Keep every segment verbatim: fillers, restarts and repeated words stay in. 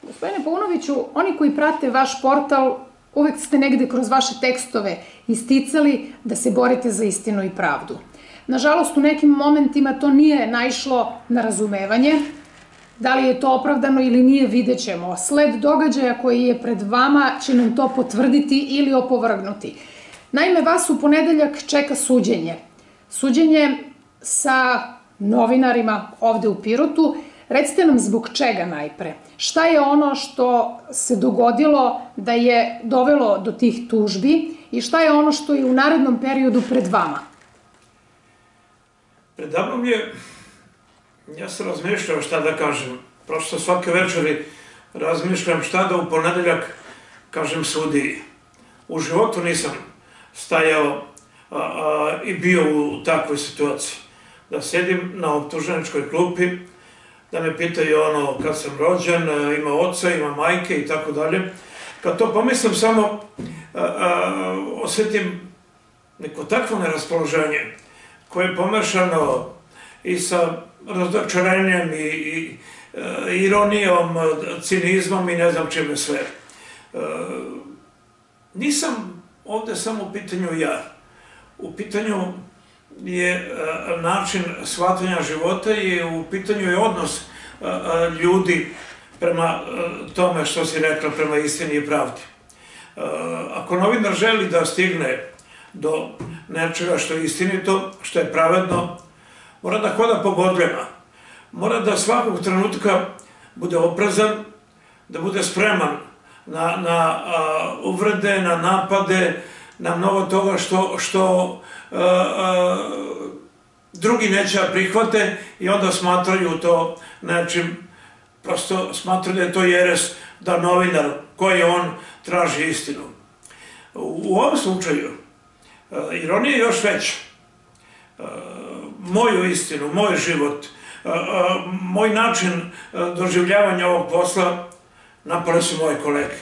Gospodine Paunoviću, oni koji prate vaš portal, uvek ste negde kroz vaše tekstove isticali da se borite za istinu i pravdu. Nažalost, u nekim momentima to nije naišlo na razumevanje. Da li je to opravdano ili nije, vidjet ćemo. Sled događaja koji je pred vama će nam to potvrditi ili opovrgnuti. Naime, vas u ponedeljak čeka suđenje. Suđenje sa novinarima ovde u Pirotu. Recite nam zbog čega najpre. Šta je ono što se dogodilo da je dovelo do tih tužbi i šta je ono što je u narednom periodu pred vama? Predavnom je, ja sam razmišljao šta da kažem. Prosto svake večeri razmišljam šta da u ponedeljak kažem sudiji. U životu nisam stajao i bio u takvoj situaciji. Da sedim na optuženičkoj klupi, da me pitaju ono kad sam rođen, ima oca, ima majke i tako dalje. Kad to pomislim, samo osjetim neko takvo neraspoloženje koje je pomešano i sa razočarenjem i ironijom, cinizmom i ne znam čime sve. Nisam ovde samo u pitanju ja. U pitanju je način shvatanja života i u pitanju je odnos ljudi prema tome što si rekla, prema istini i pravdi. Ako novinar želi da stigne do nečega što je istinito, što je pravedno, mora da hoda po godljama. Mora da svakog trenutka bude oprezan, da bude spreman na uvrede, na napade, na mnogo toga što drugi neće da prihvate i onda smatraju to nečim, prosto smatraju da je to jeres, da novinar koji on traži istinu. U ovom slučaju ironija je još veća. Moju istinu, moj život, moj način doživljavanja ovog posla napale su moje kolege.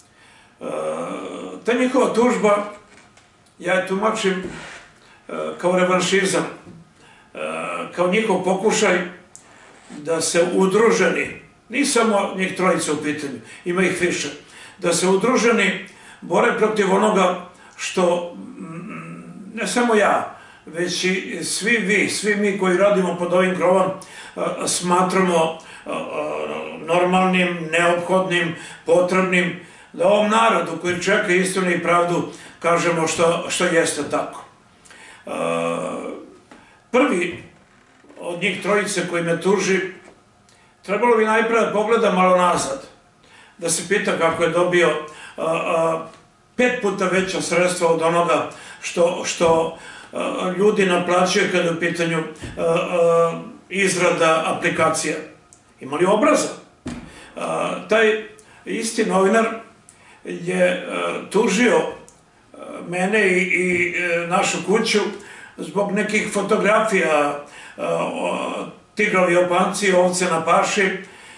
Ta njihova tužba, ja je tumačim kao revanšizam, kao njihov pokušaj da se udruženi, ni samo njih trojica u pitanju, ima ih više, da se udruženi bore protiv onoga što ne samo ja, već i svi vi, svi mi koji radimo pod ovim krovom smatramo normalnim, neophodnim, potrebnim, da ovom narodu koji čeka istinu i pravdu kažemo što jeste tako. Prvi od njih trojice koji me tuži, trebalo bi najprije da pogleda malo nazad, da se pita kako je dobio pet puta veća sredstva od onoga što ljudi naplaćaju kada je u pitanju izrada aplikacija. Ima li obraza? Taj isti novinar je tužio mene i našu kuću zbog nekih fotografija tigrovi opanci, ovce na paši.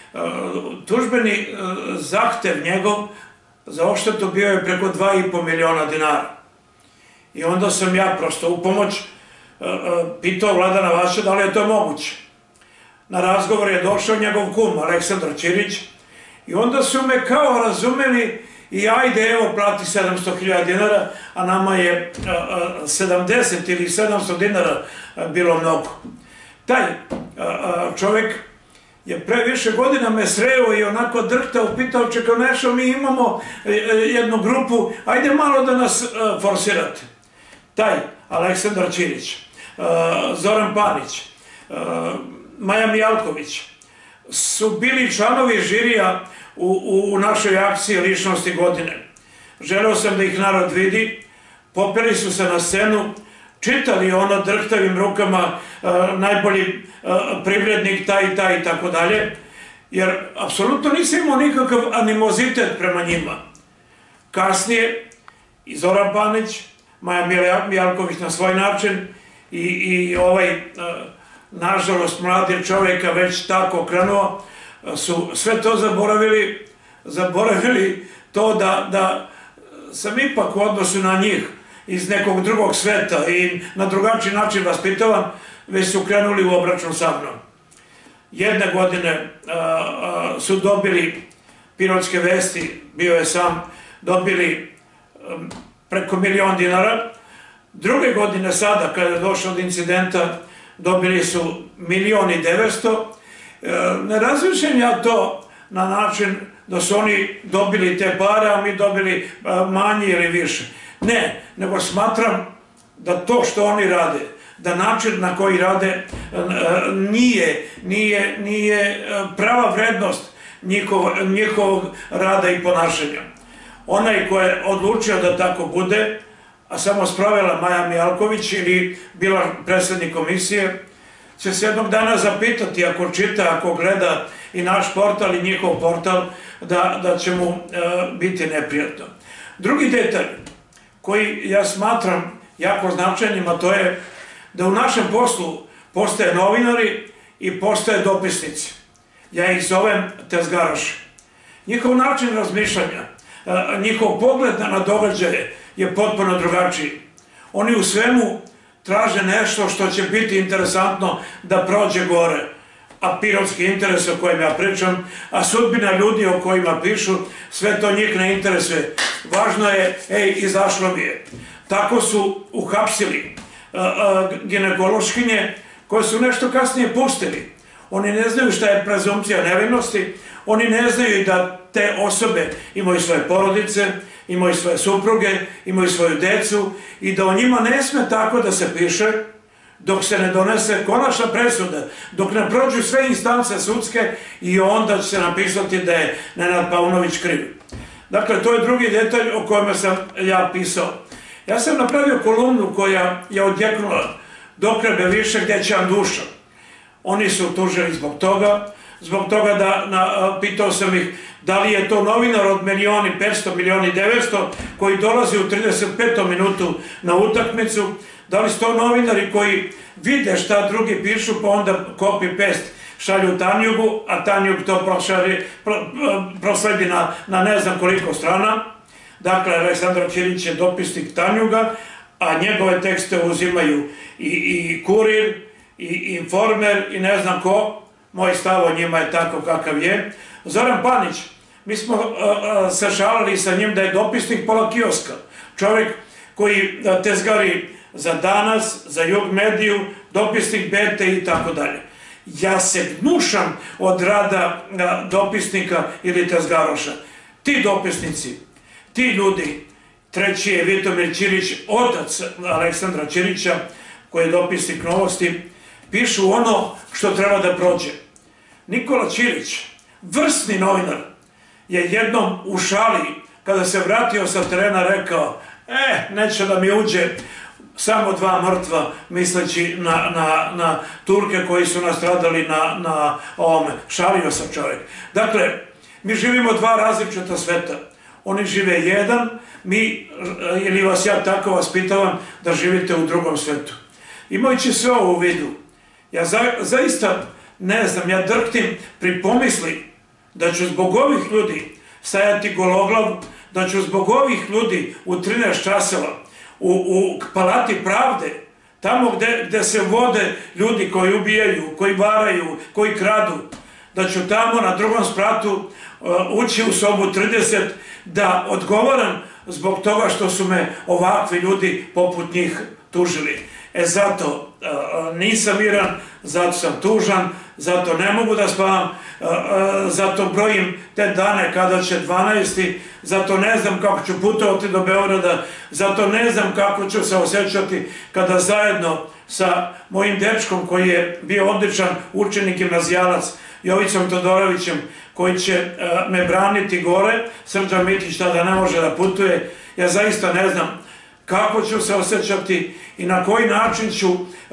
Tužbeni zahtev njegov za odštetu bio je preko dva i po miliona dinara. I onda sam ja prosto u pomoć pitao Vladana Vaša da li je to moguće. Na razgovor je došao njegov kum, Aleksandar Ćirić, i onda su me kao razumeli i ajde, evo, plati sedamsto hiljada dinara, a nama je sedamdeset ili sedamsto dinara bilo mnogo. Taj čovek je pre više godina me sreo i onako drhtao, pitao, čekao nešto, mi imamo jednu grupu, ajde malo da nas forsirate. Taj Aleksandar Ćirić, Zoran Panić, Maja Mijalković su bili članovi žirija u našoj akciji Ličnosti godine. Želeo sam da ih narod vidi, popeli su se na scenu, čitali ono drhtavim rukama najbolji privrednik, taj i taj i tako dalje, jer apsolutno nisam imao nikakav animozitet prema njima. Kasnije i Zoran Panić, Maja Mijalković na svoj način i ovaj, nažalost, mladi čovjeka već tako krenuo, su sve to zaboravili, zaboravili to da sam ipak u odnosu na njih iz nekog drugog sveta i na drugačiji način vaspitovan, već su krenuli u obračun sa mnom. Jedne godine su dobili Pirotske vesti, bio je sam, dobili preko milion dinara. Druge godine sada, kada je došlo od incidenta, dobili su milion i devetsto. Ne razmišljam ja to na način da su oni dobili te pare, a mi dobili manje ili više. Ne, nego smatram da to što oni rade, da način na koji rade nije, nije, nije prava vrednost njihovog rada i ponašanja. Onaj ko je odlučio da tako bude, a samo sprovela Maja Mijalković ili bila predsjednik komisije, će se jednog dana zapitati, ako čita, ako gleda i naš portal i njihov portal, da će mu biti neprijatno. Drugi detalj koji ja smatram jako značajnim, a to je da u našem poslu postoje novinari i postoje dopisnici. Ja ih zovem tezgaraši. Njihov način razmišljanja, njihov pogled na događaje je potpuno drugačiji. Oni u svemu traže nešto što će biti interesantno da prođe gore. A pirotski interes o kojim ja pričam, a sudbina ljudi o kojima pišu, sve to njih ne interesuje. Važno je, ej, izašlo mi je. Tako su uhapsili ginekološkinje koje su nešto kasnije pustili. Oni ne znaju šta je prezumpcija nevinosti, oni ne znaju da te osobe imaju svoje porodice, imaju svoje supruge, imaju svoju decu i da o njima ne sme tako da se piše dok se ne donese konačna presuda, dok ne prođu sve instance sudske i onda će se napisati da je Nenad Paunović kriv. Dakle, to je drugi detalj o kojem sam ja pisao. Ja sam napravio kolumnu koja je odjeknula dokrebe više gdje će vam duša. Oni su tužili zbog toga, zbog toga da pitao sam ih da li je to novinar od milion i petsto, milion i devetsto koji dolazi u trideset petom minutu na utakmicu, da li su to novinari koji vide šta drugi pišu pa onda copy-paste šalju Tanjugu, a Tanjug to prosledi na ne znam koliko strana. Dakle, Aleksandar Ćirić je dopisnik Tanjuga, a njegove tekste uzimaju i Kurir, i Informer, i ne znam ko. Moj stav o njima je tako kakav je. Zoran Panić, mi smo se šalili sa njim da je dopisnik pola kioska. Čovjek koji tezgari za Danas, za Jug mediju, dopisnik B T i tako dalje. Ja se gnušam od rada dopisnika ili tezgaroša. Ti dopisnici, ti ljudi, treći je Vitomir Ćirić, otac Aleksandra Ćirića, koji je dopisnik Novosti, pišu ono što treba da prođe. Nikola Ćirić, vrsni novinar, je jednom u šali, kada se vratio sa terena, rekao, e, neće da mi uđe samo dva mrtva, misleći na Turke koji su nastradali na ovome. Šalio sam čovjek. Dakle, mi živimo dva različita sveta. Oni žive jedan, mi, ili vas ja tako vaspitavam, da živite u drugom svetu. Imajući sve ovo u vidu, ja zaista ne znam, ja drhtim pri pomisli da ću zbog ovih ljudi stajati gologlav, da ću zbog ovih ljudi u trinaest časova u Palati pravde, tamo gde se vode ljudi koji ubijaju, koji varaju, koji kradu, da ću tamo na drugom spratu ući u sobu trideset da odgovaram zbog toga što su me ovakvi ljudi poput njih tužili. E zato nisam miran, zato sam tužan, zato ne mogu da spavam, zato brojim te dane kada će dvanaesti, zato ne znam kako ću putovati do Beograda, zato ne znam kako ću se osjećati kada zajedno sa mojim dečkom koji je bio odličan učenik gimnazijalac, Jovicom Todorovićem, koji će me braniti gore, Srđan Mitić tada ne može da putuje, ja zaista ne znam kako ću se osjećati i na koji način ću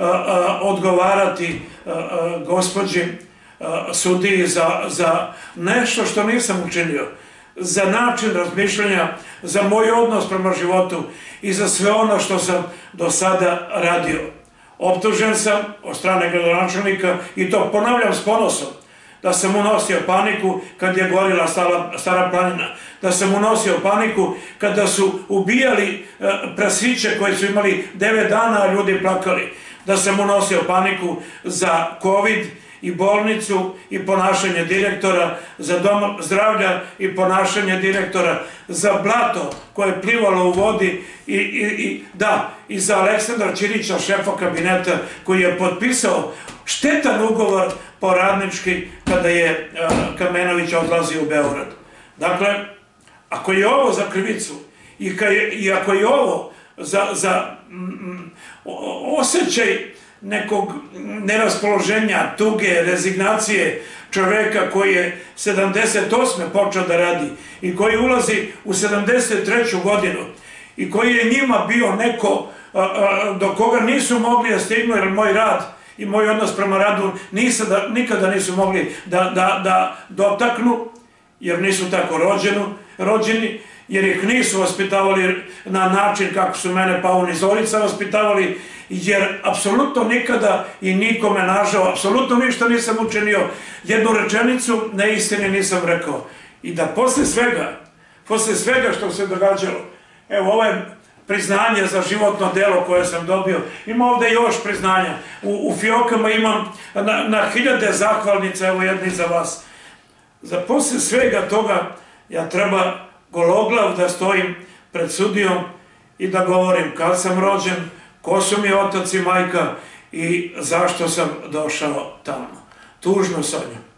odgovarati gospođi sudiji za nešto što nisam učinio, za način razmišljanja, za moj odnos prema životu i za sve ono što sam do sada radio. Optužen sam od strane gradonačelnika i to ponavljam s ponosom, da sam unosio paniku kad je gorila Stara planina, da sam unosio paniku kada su ubijali prasiće koji su imali devet dana, a ljudi plakali, da sam unosio paniku za kovid i bolnicu i ponašanje direktora, za dom zdravlja i ponašanje direktora, za blato koje je plivalo u vodi i, i, i da, i za Aleksandra Ćirića, šefa kabineta, koji je potpisao štetan ugovor po radnički kada je Kamenović odlazio u Beograd. Dakle, ako je ovo za krivicu i, ka je, i ako je ovo za, za mm, osjećaj nekog neraspoloženja, tuge, rezignacije čoveka koji je sedamdeset osme počeo da radi i koji ulazi u sedamdeset treću godinu i koji je njima bio neko a, a, do koga nisu mogli da stignu, jer moj rad i moj odnos prema radu nisa da, nikada nisu mogli da, da, da dotaknu, jer nisu tako rođenu, rođeni, jer ih nisu vaspitavali na način kako su mene Paun i Zorica vaspitavali, jer apsolutno nikada i nikome nažao, apsolutno ništa nisam učinio, jednu rečenicu neistine nisam rekao. I da posle svega, posle svega što se događalo, evo ovo je priznanje za životno delo koje sam dobio, ima ovde još priznanja, u, u fiokama imam na, na hiljade zahvalnica, evo jedni za vas. Za posle svega toga ja treba gologlav da stojim pred sudijom i da govorim kad sam rođen, ko su mi otac i majka i zašto sam došao tamo. Tužno, Sonja.